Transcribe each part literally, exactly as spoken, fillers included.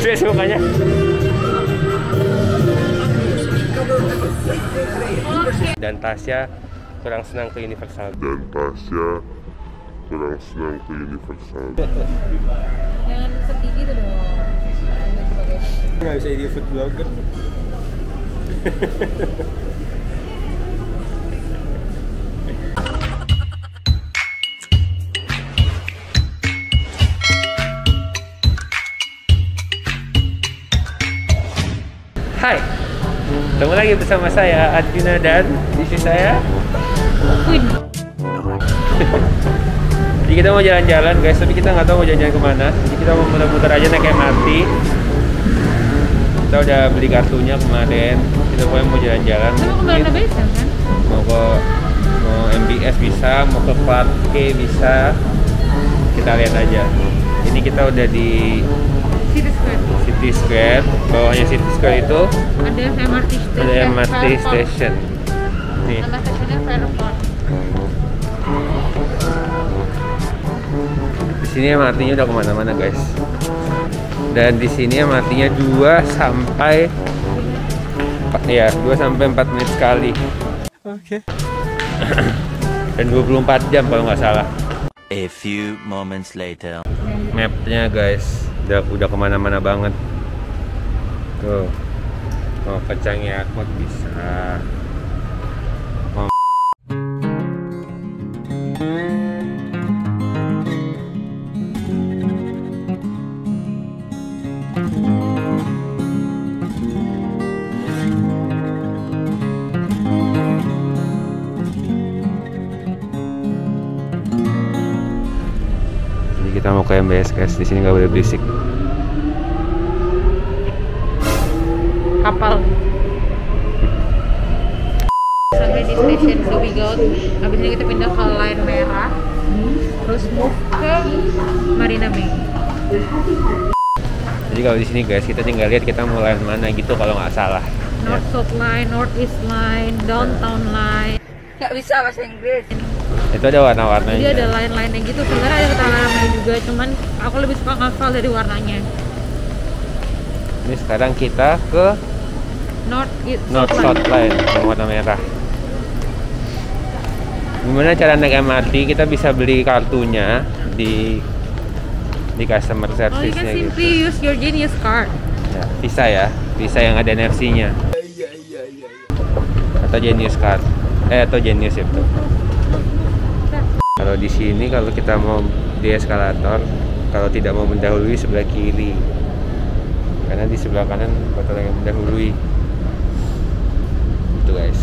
Serius mukanya. Dan Tasya kurang senang ke Universal. Dan Tasya kurang senang ke Universal. Jangan sedih gitu dong. Nggak bisa jadi food blogger. Hai, ketemu lagi bersama saya Arjuna dan istri saya Queen. Jadi kita mau jalan-jalan guys, tapi kita nggak tahu mau jalan-jalan kemana. Jadi kita mau muter-muter aja naik M R T. Kita udah beli kartunya kemarin. Kita pokoknya mau jalan-jalan. Kita mau ke Marina Bay Sands kan? Mau ke mau M B S bisa, mau ke Clark Quay bisa. Kita lihat aja. Ini kita udah di City Square. City Square. Bawahnya City Square itu Ada M R T station. ada M R T station. Nih. Nama stasiunnya Fairport. Di sini M R T-nya udah kemana-mana guys. Dan di sini M R T-nya dua sampai ya dua sampai empat menit sekali. Oke. Okay. Dan dua puluh empat jam kalau nggak salah. A few moments later. Mapnya guys, udah udah kemana-mana banget. Tuh, mau ke Changi Airport bisa. Mau kita mau ke M B S guys, di sini nggak boleh berisik. Kapal. Sampai di stasiun Dhoby Ghaut, habis ini kita pindah ke line merah, terus move ke Marina Bay. Jadi kalau di sini guys, kita tinggal lihat kita mau line mana gitu kalau nggak salah. North South Line, North East Line, Downtown Line. Nggak bisa bahasa Inggris. Itu ada warna-warnanya. Jadi ada line-line gitu. Sebenarnya ada kata-kata juga, cuman aku lebih suka ngafal dari warnanya. Ini sekarang kita ke North East North South Line yang warna merah. Gimana cara naik M R T? Kita bisa beli kartunya di di customer Oh, you can service-nya gitu. simply use your Genius card. Ya, bisa ya, bisa yang ada N F C-nya. Atau Genius card. Eh, atau Genius itu. Kalau di sini kalau kita mau di eskalator, kalau tidak mau mendahului sebelah kiri, karena di sebelah kanan bakal yang mendahului. Itu guys.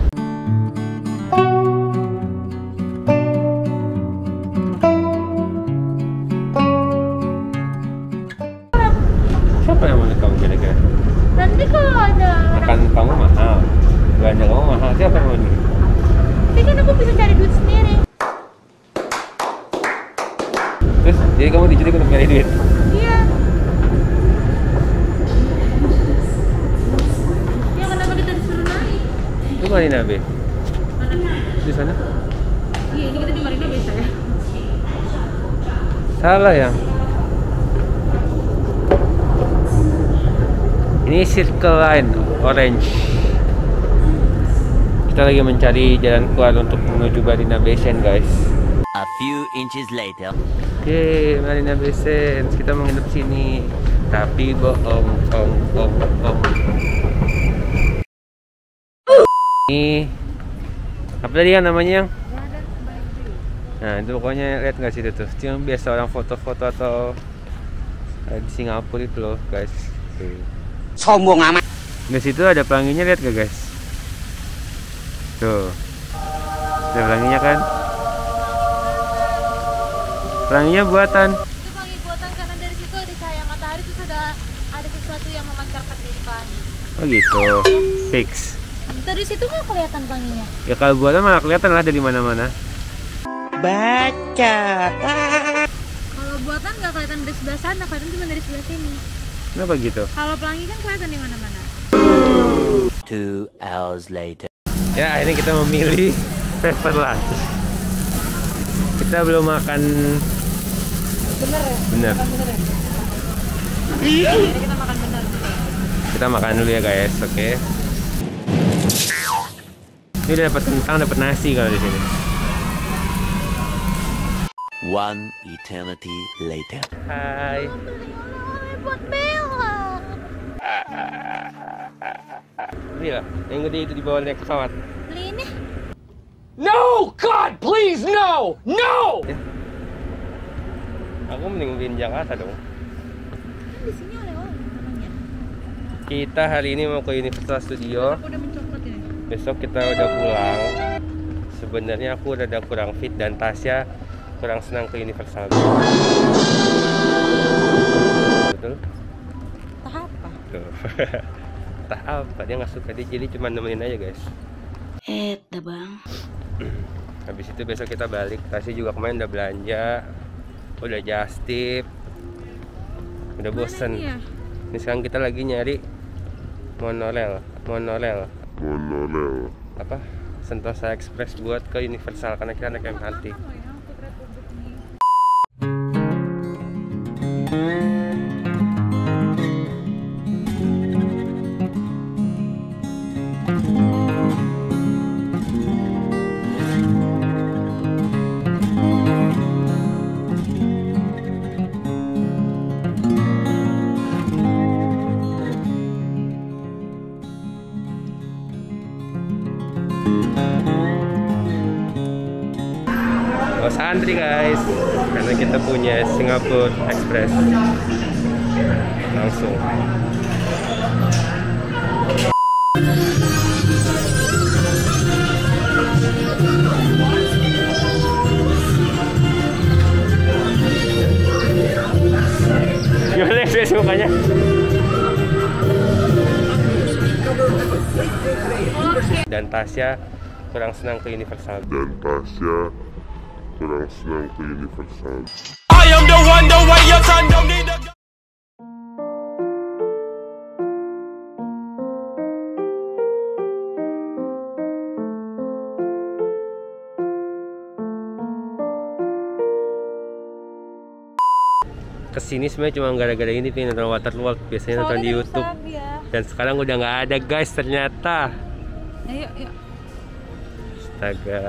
Siapa yang mau kamu kira-kira? Nanti kalau ada Makan kamu mahal, belanja kamu mahal. Siapa yang mau nih? tapi kan aku bisa cari duit sendiri. Terus jadi kamu diculik untuk nyari duit? Iya. Ya kenapa kita disuruh naik? Itu Marina Bay. Mana? Di sana? Iya, ini kita di Marina Bay saya. Salah ya. Ini Circle Line Orange. Kita lagi mencari jalan keluar untuk menuju Marina Bay Sands guys. A few inches later. Oke, Marina Bay Sands. Kita mau nginep sini. Tapi bohong, bohong, bohong, bohong. Ini apa tadi kan namanya yang? Nah itu pokoknya lihat nggak sih itu tuh, yang biasa orang foto-foto atau eh, di Singapura itu loh guys. Oke. Sombong amat. Di situ ada pelanginya, lihat gak guys? Tuh, ada pelanginya kan? Pelanginya buatan. Itu pelangi buatan karena dari situ ada cahaya matahari, terus ada ada sesuatu yang memancarkan dari pelangi. Oh gitu, fix. Dari situ nggak kelihatan pelanginya. Ya kalau buatan malah kelihatan lah dari mana-mana. Baca. Kalau buatan nggak kelihatan dari sebelah sana, kelihatan cuma dari sebelah sini. Kenapa gitu? Kalau pelangi kan kelihatan di mana-mana. Two hours later. Ya akhirnya kita memilih paper lunch. Kita belum makan. Bener ya? Bener. Bener ya? Jadi kita kita makan dulu ya guys, oke? Okay? Ini udah dapat kentang, dapat nasi kalau di sini. One eternity later. Hai. Buat Bella. Ini lah, yang gede itu di bawah naik pesawat. Beli ini. No! God, please, no! No! Ya. Aku mending beliin Jakarta dong. Di sini oleh-oleh namanya. Kita hari ini mau ke Universal Studio. Aku udah mencoklat ini. Besok kita udah pulang. Sebenarnya aku udah ada kurang fit dan Tasya kurang senang ke Universal. Betul? Entah apa. Tuh. Entah apa, dia nggak suka, dia jadi cuma nemenin aja guys. Eh, dah bang. Habis itu besok kita balik. Tasya juga kemarin udah belanja, udah just tip, udah bosen. Mana ini ya? Ini sekarang kita lagi nyari monorail, monorail. Monorail. Apa? Sentosa Express buat ke Universal karena kita naik M R T. Gak usah antri guys, karena kita punya Singapore Express langsung. Gimana sih mukanya? Dan Tasya kurang senang ke Universal. Dan Tasya kurang senang ke Universal. I am the one, the way your son don't need a... Kesini sebenarnya cuma gara-gara ini nih, nonton Waterworld, biasanya nonton di YouTube. Dan sekarang udah nggak ada guys ternyata. Ayo, yuk. Astaga.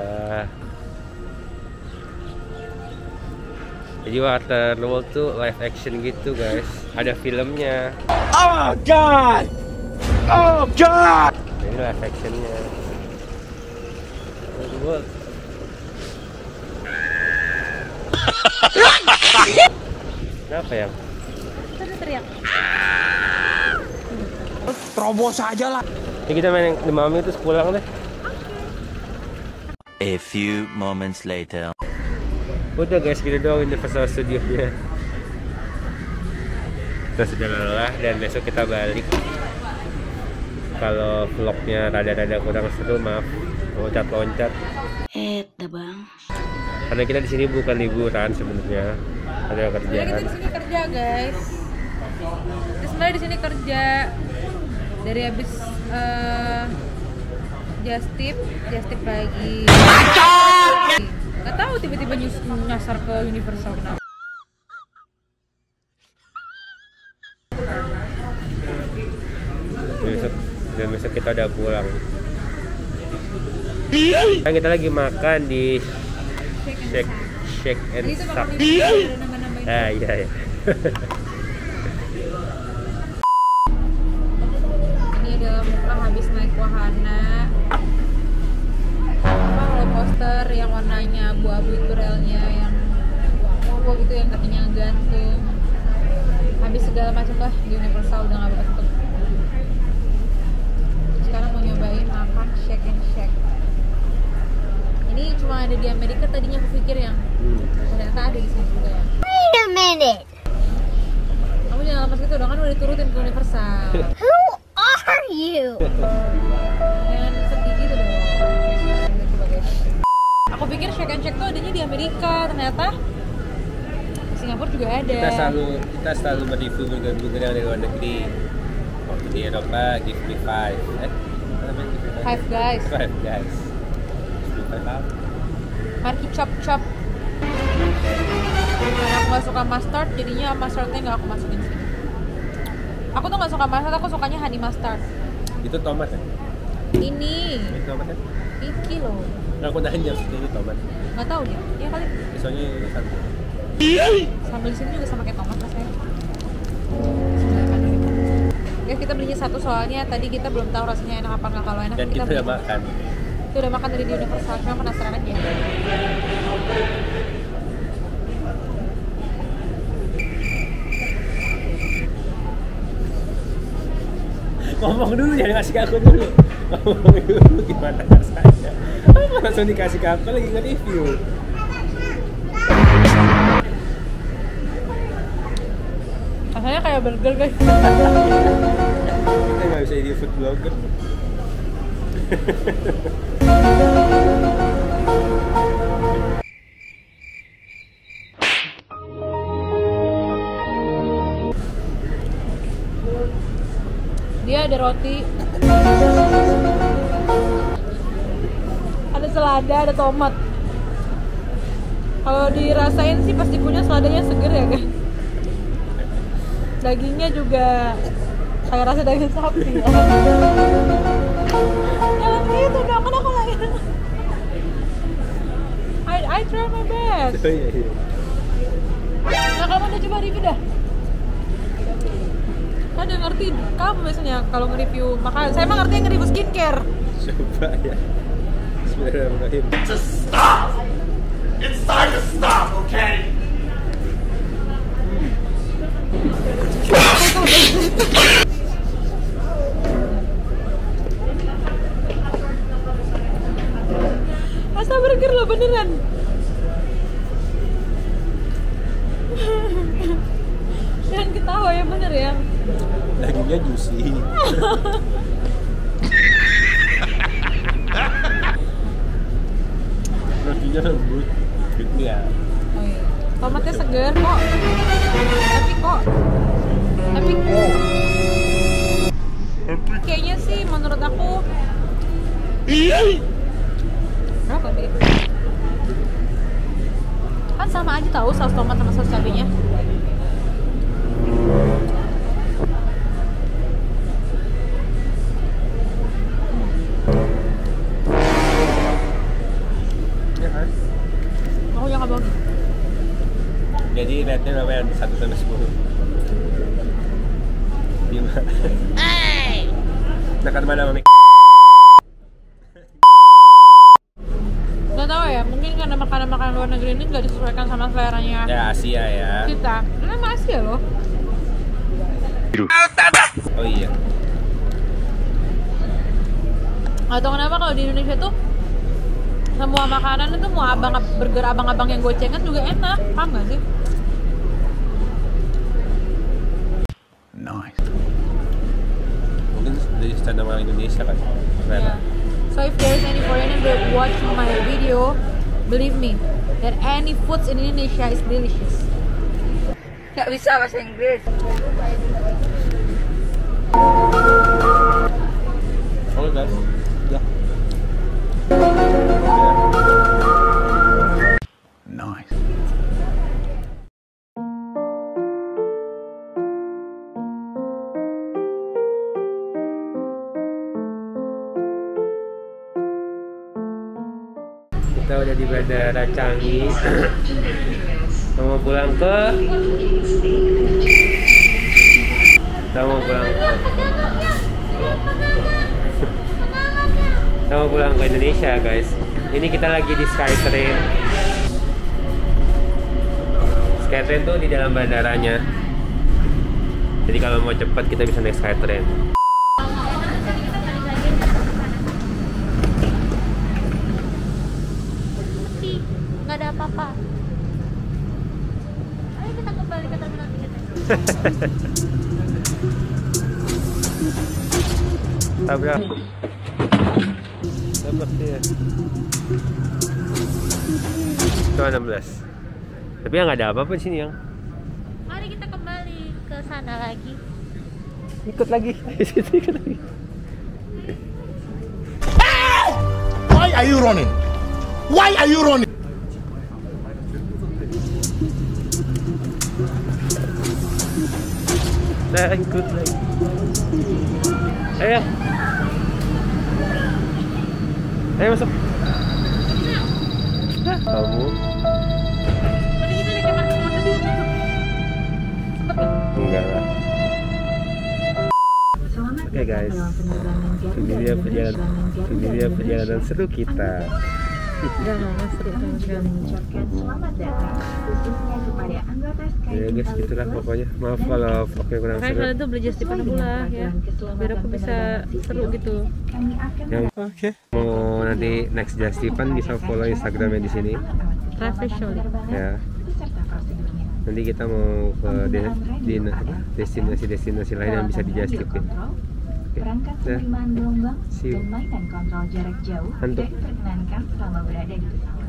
Jadi Waterworld tuh live action gitu guys, ada filmnya. Oh God! Oh God! Ini live actionnya. Waterworld. Kenapa ya? Tadi teriak. Terobos aja lah. Ini kita main The Mummy terus pulang deh. A few moments later. Udah guys, gitu doang Universal Studio-nya. Kita sudah lelah dan besok kita balik. Kalau vlognya rada-rada kurang seru, maaf. Loncat-loncat. Eh, dah bang. Karena kita di sini bukan liburan sebenarnya, ada Kita kerjaan. di sini kerja guys. Kita sebenarnya di sini kerja dari habis uh, just tip, just tip lagi. Gak tahu tiba-tiba nyasar ke Universal kenapa. Besok, dan besok kita udah pulang. Kan kita lagi makan di Shake Shake and Jadi itu Shop. makan ini ada nambah-nambahin. Ah iya ya. Ini adalah muka habis naik wahana. Apa roller coaster yang warnanya abu-abu itu relnya yang wow itu yang kakinya gantung. Habis segala macam lah di Universal udah nggak bentuk. Sekarang mau nyobain makan Shake and Shake. Ini cuma ada di Amerika tadinya aku pikir yang ternyata ada di sini juga ya. Wait a minute. Kamu jangan lepas gitu dong, kan udah diturutin ke Universal. Who are you? Jangan sedih gitu dong. Coba guys. Aku pikir Shake and Shake tuh adanya di Amerika, ternyata di Singapura juga ada. Kita selalu kita selalu mereview burger-burger yang dari luar negeri. Waktu di Eropa, Give Me Five. Eh, apa namanya? Give Me Five Guys. Five Guys. Give Me Five apa? Marky Chop Chop. Karena aku gak suka mustard, jadinya mustardnya gak aku masukin sini. Aku tuh nggak suka mustard, aku sukanya honey mustard. Itu tomat ya? Ini, Ini tomat ya? iki loh. Nggak, aku nanya ini tomat. Nggak tahu dia, ya kali. Soalnya ini satu. Sambal di sini juga sama kayak tomat rasanya. Ya kita belinya satu soalnya tadi kita belum tahu rasanya enak apa nggak. Kalau enak Dan kita, beli. udah makan. Kita udah makan dari di Universal, cuma penasaran aja. Ngomong dulu, jangan kasih ke aku dulu. Ngomong dulu gimana rasanya. Kamu langsung dikasih ke aku lagi nge-review. Rasanya kayak burger guys. Kita nggak bisa jadi food blogger. Dia ada roti, ada selada, ada tomat. Kalau dirasain sih pasti punya seladanya seger ya kan. Dagingnya juga kayak rasa daging sapi ya. Jangan gitu dong, kan aku lagi. I, I try my best. Oh, iya, iya. Nah kamu udah coba review dah? Kan udah ngerti, kamu biasanya kalau nge-review makanan. Saya emang ngerti yang nge-review skincare. Coba ya. Bismillahirrahmanirrahim. Just stop! It's time to stop, okay? Rasa burger loh beneran. Jangan ketawa ya, bener ya. Dagingnya juicy. Rotinya lembut. Gitu ya. Oh iya. Tomatnya segar kok. Tapi kok Tapi kok kayaknya sih menurut aku berapa deh? Kan sama aja tahu saus tomat sama saus cabenya. Ya kan? Aku yang nggak mau. Jadi rate-nya berapa ya? satu sampai sepuluh. lima. Tekan mana Mami? Gak tahu ya, mungkin karena makanan-makanan luar negeri ini nggak disesuaikan sama seleranya Ya Asia ya. kita. Ini emang Asia loh. Oh iya. Atau kenapa kalau di Indonesia tuh semua makanan itu mau abang burger abang-abang yang gocengan juga enak, paham nggak sih? Nice. Mungkin dari standar orang Indonesia kan. Yeah. So if there is any foreigner that watching my video, believe me that any foods in Indonesia is delicious. Gak bisa bahasa Inggris. Oh guys, ya. Nice. Kita udah di Bandara Changi. Kita mau pulang ke Kita mau pulang Kita mau pulang ke Indonesia guys. Ini kita lagi di Skytrain. Skytrain tuh di dalam bandaranya. Jadi kalau mau cepat kita bisa naik Skytrain. Nggak ada apa-apa. Ayo kita kembali ke terminal tiket. Tabrak. Tabrak dia. Itu enam belas. Tapi ya nggak ada apa-apa di sini yang. Mari kita kembali ke sana lagi. Ikut lagi. Ikut lagi. Why are you running? Why are you running? Saya ikut lagi. Ayo. Ayo masuk. Kamu? Enggak lah. Oke okay guys, ini dia perjalanan, ini dia perjalanan seru kita. Enggak, enggak seru sama sekali. Ya guys, gitulah pokoknya. Maaf kalau vlognya kurang Makanya seru. kalian tuh beli just tip pula ya, biar aku bisa seru gitu. Yang oke. Okay. Mau nanti next just tipan bisa follow Instagramnya di sini. Professionally. Ya. Nanti kita mau ke de, di, destinasi-destinasi lain yang bisa di just tipin. Oke. Okay. See you. Hantu.